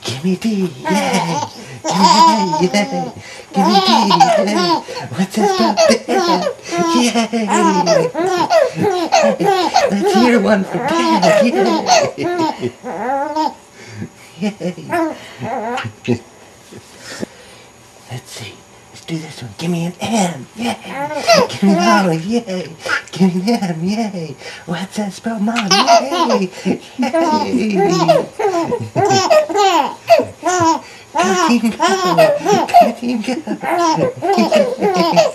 Give me D, yay! Give me A, yay! Give me D, yay! What's that spell? Dad, yay! Let's hear one for Dad, yay! Yay! Let's see. Let's do this one. Give me an M, yay! Give me an olive, yay! Give me an M, yay! What's that spell? Mom, yay! Yay! Go team go! Go team go!